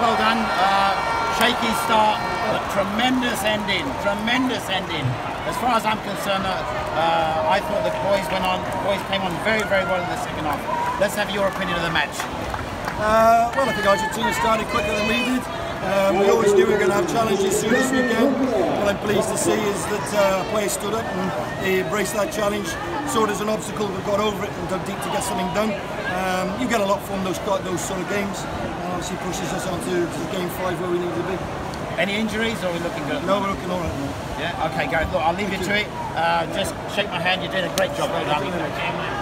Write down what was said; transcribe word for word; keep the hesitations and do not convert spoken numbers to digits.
well done. Uh, shaky start, but tremendous ending. Tremendous ending. As far as I'm concerned, uh, I thought the boys went on. Boys came on very, very well in the second half. Let's have your opinion of the match. Uh, well, I think Argentina started quicker than we did. Um, we always knew we were going to have challenges soon this weekend. What I'm pleased to see is that uh, players stood up and they embraced that challenge, saw it as an obstacle, but got over it and dug deep to get something done. Um, you get a lot from those those sort of games, and obviously pushes us on to, to game five where we need to be. Any injuries, or are we looking good? No, we're looking all right now. Yeah. Okay, Gareth. Look, I'll leave you to it. Uh, just shake my hand. You're doing a great job. Well done.